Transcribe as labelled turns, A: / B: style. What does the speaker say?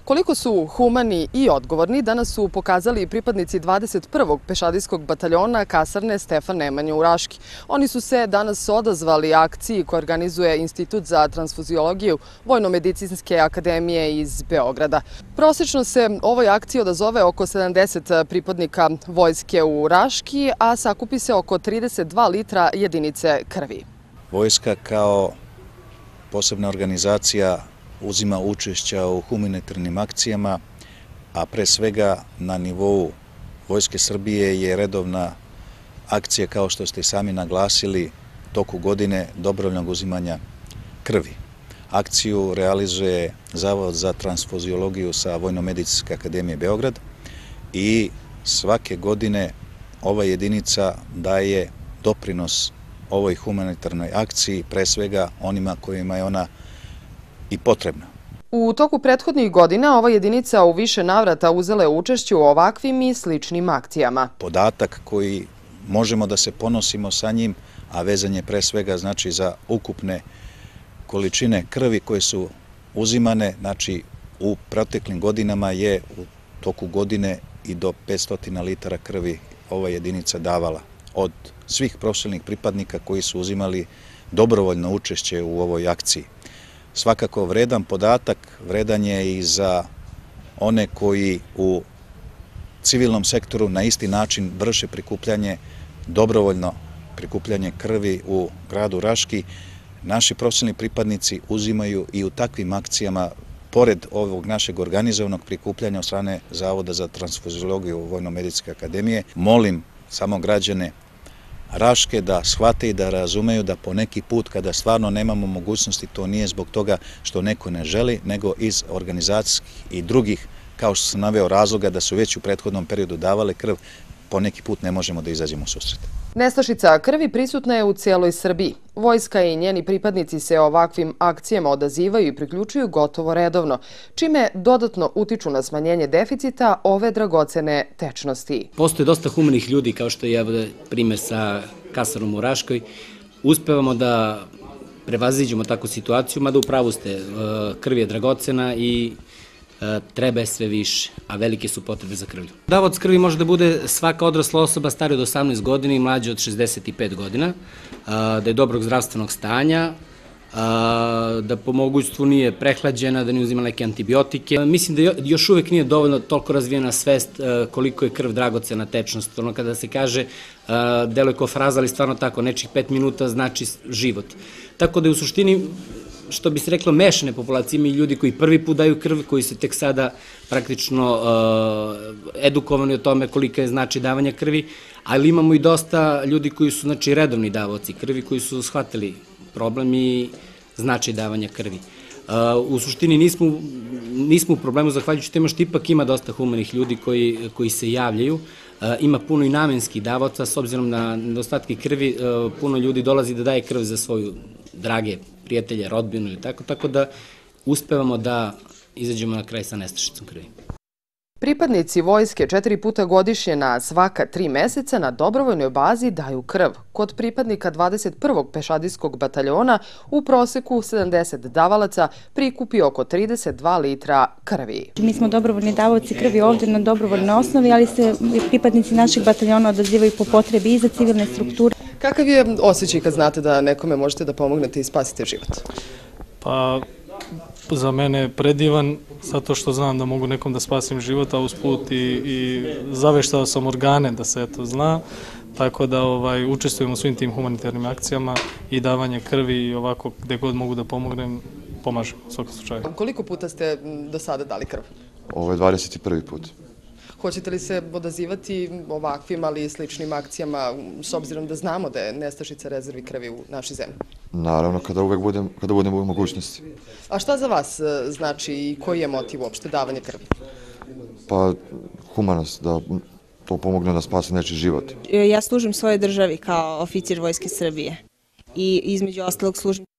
A: Koliko su humani i odgovorni danas su pokazali pripadnici 21. pešadijskog bataljona kasarne Stefan Nemanja u Raški. Oni su se danas odazvali akciji koju organizuje Institut za transfuziologiju Vojno-medicinske akademije iz Beograda. Prosečno se ovoj akciji odazove oko 70 pripadnika vojske u Raški, a sakupi se oko 32 litra jedinice krvi.
B: Vojska kao posebna organizacija uzima učešća u humanitarnim akcijama, a pre svega na nivou Vojske Srbije je redovna akcija, kao što ste sami naglasili, toku godine dobrovoljnog uzimanja krvi. Akciju realizuje Zavod za transfuziologiju sa Vojno-medicinske akademije Beograd i svake godine ova jedinica daje doprinos ovoj humanitarnoj akciji, pre svega onima kojima je ona i potrebna.
A: U toku prethodnih godina ova jedinica u više navrata uzela je učešće u ovakvim i sličnim akcijama.
B: Podatak koji možemo da se ponosimo sa njim, a vezan je pre svega znači za ukupne količine krvi koje su uzimane, znači u proteklim godinama je u toku godine i do 500 litara krvi ova jedinica davala od svih profesionalnih pripadnika koji su uzimali dobrovoljno učešće u ovoj akciji. Svakako vredan podatak, vredan je i za one koji u civilnom sektoru na isti način vrše prikupljanje, dobrovoljno prikupljanje krvi u gradu Raški. Naši profesionalni pripadnici uzimaju i u takvim akcijama, pored ovog našeg organizovanog prikupljanja od strane Zavoda za transfuziologiju Vojno-medicinske akademije. Molim samo građane Raške da shvate i da razumeju da poneki put kada stvarno nemamo mogućnosti, to nije zbog toga što neko ne želi, nego iz organizacijskih i drugih, kao što sam naveo, razloga da su već u prethodnom periodu davale krv, poneki put ne možemo da izađemo u susret.
A: Nestašica krvi prisutna je u cijeloj Srbiji. Vojska i njeni pripadnici se ovakvim akcijama odazivaju i priključuju gotovo redovno, čime dodatno utiču na smanjenje deficita ove dragocene tečnosti.
C: Postoje dosta humanih ljudi, kao što je primjer sa kasarnom u Raškoj. Uspevamo da prevaziđemo takvu situaciju, mada u pravu ste, krv je dragocena i treba je sve više, a velike su potrebe za krvlju. Davaoc krvi može da bude svaka odrasla osoba starija od 18 godina i mlađa od 65 godina, da je dobrog zdravstvenog stanja, da po mogućstvu nije prehlađena, da ne uzima neke antibiotike. Mislim da još uvek nije dovoljno toliko razvijena svest koliko je krv dragocena tečnost. Ono kada se kaže, deluje kao fraza, ali stvarno tako, nečih 5 minuta znači život. Tako da je u suštini, što bi se reklo, mešane populacije, ima i ljudi koji prvi put daju krv, koji se tek sada praktično edukovani o tome kolika je znači davanja krvi, ali imamo i dosta ljudi koji su znači redovni davaoci krvi, koji su shvatili problem i značaj davanja krvi. U suštini nismo u problemu, zahvaljujući tome što ipak ima dosta humanih ljudi koji se javljaju. Ima puno i namenskih davaoca, s obzirom na nedostatke krvi, puno ljudi dolazi da daje krv za svoju drage prijatelje, rodbinu ili tako da uspevamo da izađemo na kraj sa nestašicom krvi.
A: Pripadnici vojske 4 puta godišnje na svaka 3 meseca na dobrovoljnoj bazi daju krv. Kod pripadnika 21. pešadijskog bataljona u proseku 70 davalaca prikupi oko 32 litra krvi.
D: Mi smo dobrovoljni davaoci krvi ovdje na dobrovoljnoj osnovi, ali se pripadnici našeg bataljona odazivaju po potrebi i za civilne strukture.
A: Kakav je osjećaj kad znate da nekome možete da pomognete i spasite život?
E: Pa, za mene je predivan, zato što znam da mogu nekom da spasim život, a usput i zaveštao sam organe da se to zna, tako da učestvujem u svim tim humanitarnim akcijama i davanje krvi i ovako gde god mogu da pomognem, pomažem u svakom slučaju.
A: Koliko puta ste do sada dali krv?
F: Ovo je 21. put.
A: Hoćete li se odazivati ovakvim, ali i sličnim akcijama, s obzirom da znamo da je nestašica rezervi krvi u našoj zemlji?
F: Naravno, kada budemo u mogućnosti.
A: A šta za vas znači i koji je motiv uopšte davanja krvi?
F: Pa, humanost, da to pomogne da spase nečiji život.
G: Ja služim svojoj državi kao oficir Vojske Srbije i između ostalog služim